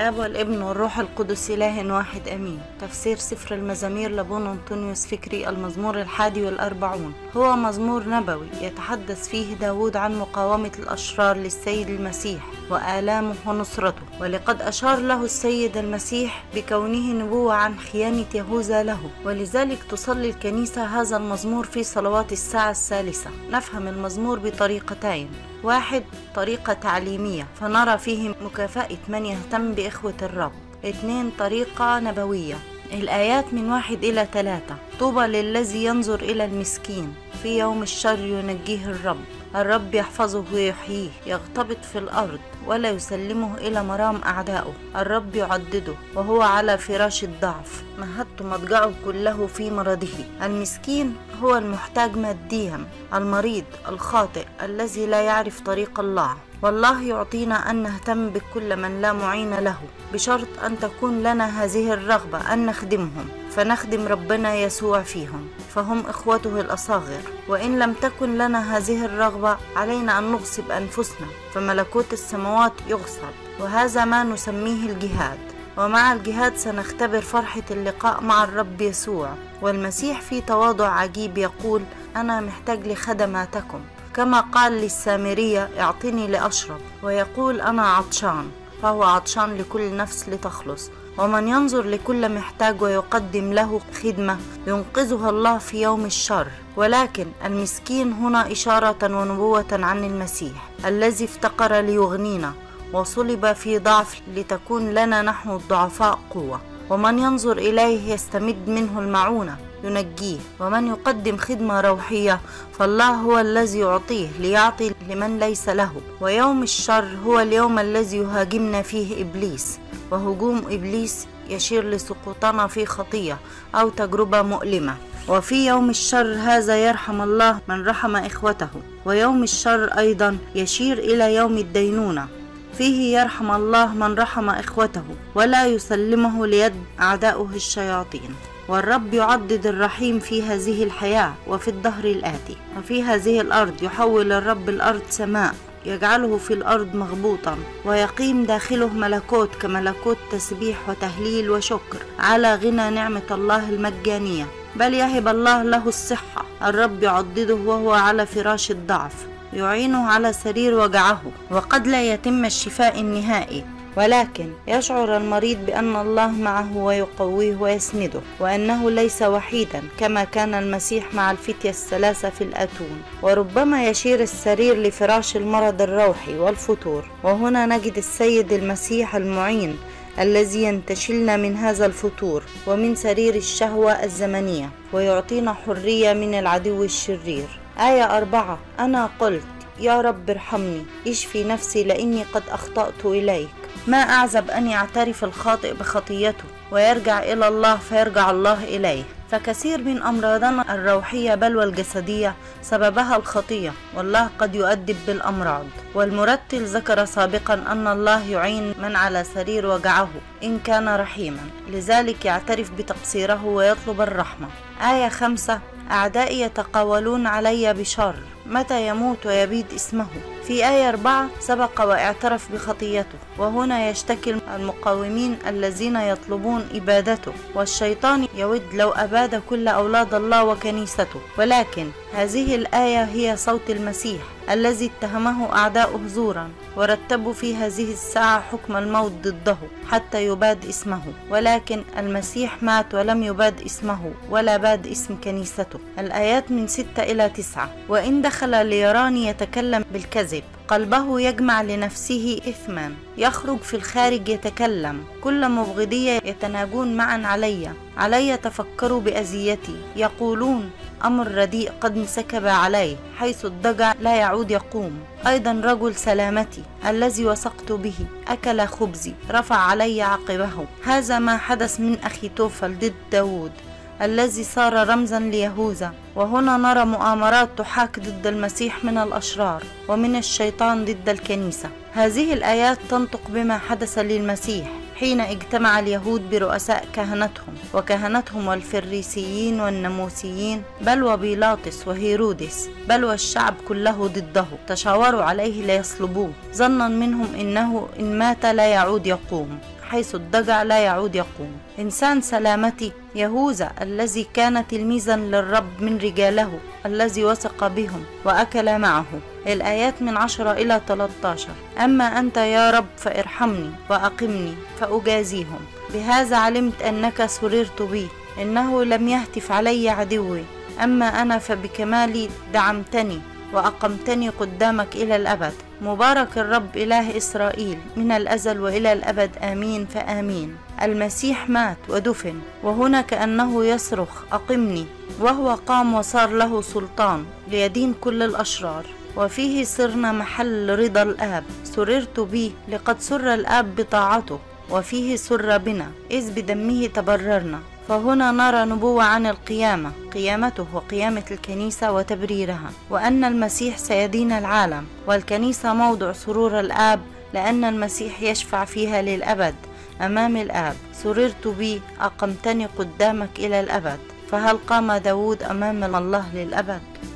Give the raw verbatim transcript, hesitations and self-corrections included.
الآب والابن والروح القدس إله واحد أمين. تفسير سفر المزامير لابونا أنطونيوس فكري، المزمور الحادي والأربعون. هو مزمور نبوي يتحدث فيه داود عن مقاومة الأشرار للسيد المسيح وآلامه ونصرته، ولقد أشار له السيد المسيح بكونه نبوة عن خيانة يهوذا له، ولذلك تصلي الكنيسة هذا المزمور في صلوات الساعة الثالثة. نفهم المزمور بطريقتين: واحد، طريقة تعليمية فنرى فيه مكافأة من يهتم بإخوة الرب. اثنين، طريقة نبوية. الآيات من واحد إلى ثلاثة: طوبى للذي ينظر إلى المسكين، في يوم الشر ينجيه الرب، الرب يحفظه ويحييه، يغتبط في الأرض ولا يسلمه إلى مرام أعدائه، الرب يعضده وهو على فراش الضعف، مهدت مضجعه كله في مرضه. المسكين هو المحتاج ماديا، المريض، الخاطئ، الذي لا يعرف طريق الله. والله يعطينا أن نهتم بكل من لا معين له، بشرط أن تكون لنا هذه الرغبة أن نخدمهم، فنخدم ربنا يسوع فيهم، فهم إخوته الأصاغر. وإن لم تكن لنا هذه الرغبة علينا أن نغصب أنفسنا، فملكوت السماوات يغصب، وهذا ما نسميه الجهاد. ومع الجهاد سنختبر فرحة اللقاء مع الرب يسوع. والمسيح في تواضع عجيب يقول: أنا محتاج لخدماتكم، كما قال للسامرية: اعطني لأشرب، ويقول: أنا عطشان، فهو عطشان لكل نفس لتخلص. ومن ينظر لكل محتاج ويقدم له خدمة ينقذها الله في يوم الشر. ولكن المسكين هنا إشارة ونبوة عن المسيح الذي افتقر ليغنينا وصلب في ضعف لتكون لنا نحن الضعفاء قوة. ومن ينظر إليه يستمد منه المعونة ينجيه. ومن يقدم خدمة روحية فالله هو الذي يعطيه ليعطي لمن ليس له. ويوم الشر هو اليوم الذي يهاجمنا فيه إبليس، وهجوم إبليس يشير لسقوطنا في خطية أو تجربة مؤلمة. وفي يوم الشر هذا يرحم الله من رحم إخوته. ويوم الشر أيضا يشير إلى يوم الدينونة، فيه يرحم الله من رحم إخوته ولا يسلمه ليد أعدائه الشياطين. والرب يعضد الرحيم في هذه الحياة وفي الدهر الآتي. وفي هذه الأرض يحول الرب الأرض سماء، يجعله في الأرض مغبوطا، ويقيم داخله ملكوت كملكوت تسبيح وتهليل وشكر على غنى نعمة الله المجانية. بل يهب الله له الصحة. الرب يعضده وهو على فراش الضعف، يعينه على سرير وجعه، وقد لا يتم الشفاء النهائي، ولكن يشعر المريض بأن الله معه ويقويه ويسنده، وأنه ليس وحيدا كما كان المسيح مع الفتية الثلاثة في الأتون. وربما يشير السرير لفراش المرض الروحي والفتور. وهنا نجد السيد المسيح المعين الذي ينتشلنا من هذا الفتور ومن سرير الشهوة الزمنية، ويعطينا حرية من العدو الشرير. آية أربعة: أنا قلت يا رب ارحمني، اشفي نفسي لأني قد أخطأت إليك. ما أعزب أن يعترف الخاطئ بخطيته ويرجع إلى الله فيرجع الله إليه. فكثير من أمراضنا الروحية بل والجسدية سببها الخطية، والله قد يؤدب بالأمراض. والمرتل ذكر سابقا أن الله يعين من على سرير وجعه إن كان رحيما، لذلك يعترف بتقصيره ويطلب الرحمة. آية خمسة: أعدائي يتقاولون علي بشر، متى يموت ويبيد اسمه. في آية أربعة: سبق واعترف بخطيته. وهنا يشتكي المقاومين الذين يطلبون إبادته، والشيطان يود لو أباد كل أولاد الله وكنيسته. ولكن هذه الآية هي صوت المسيح الذي اتهمه أعداؤه زورا، ورتبوا في هذه الساعة حكم الموت ضده حتى يباد اسمه. ولكن المسيح مات ولم يباد اسمه ولا باد اسم كنيسته. الآيات من ستة إلى تسعة: وإن دخل ليراني يتكلم بالكذب، قلبه يجمع لنفسه إثما، يخرج في الخارج يتكلم، كل مبغضية يتناجون معا علي، علي تفكروا بأذيتي، يقولون أمر رديء قد انسكب عليه، حيث الضجع لا يعود يقوم. أيضا رجل سلامتي الذي وثقت به أكل خبزي، رفع علي عقبه. هذا ما حدث من أخي توفل ضد داود الذي صار رمزا ليهوذا. وهنا نرى مؤامرات تحاك ضد المسيح من الأشرار ومن الشيطان ضد الكنيسة. هذه الآيات تنطق بما حدث للمسيح حين اجتمع اليهود برؤساء كهنتهم وكهنتهم والفريسيين والناموسيين، بل وبيلاطس وهيرودس، بل والشعب كله ضده. تشاوروا عليه ليصلبوه، ظنا منهم إنه إن مات لا يعود يقوم. حيث الضجع لا يعود يقوم. إنسان سلامتي يهوذا الذي كان تلميذا للرب من رجاله الذي وثق بهم وأكل معه. الآيات من عشرة إلى ثلاثة عشر. أما أنت يا رب فارحمني وأقمني فأجازيهم، بهذا علمت أنك سررت بي، إنه لم يهتف علي عدوي. أما أنا فبكمالي دعمتني وأقمتني قدامك إلى الأبد. مبارك الرب إله إسرائيل من الأزل وإلى الأبد، آمين فآمين. المسيح مات ودفن، وهنا كأنه يصرخ أقمني، وهو قام وصار له سلطان ليدين كل الأشرار، وفيه صرنا محل رضا الآب. سررت به لقد سر الآب بطاعته، وفيه سر بنا إذ بدمه تبررنا. فهنا نرى نبوة عن القيامة، قيامته وقيامة الكنيسة وتبريرها، وأن المسيح سيدين العالم، والكنيسة موضع سرور الآب، لأن المسيح يشفع فيها للأبد أمام الآب. سررت بي، أقمتني قدامك إلى الأبد. فهل قام داود أمام الله للأبد؟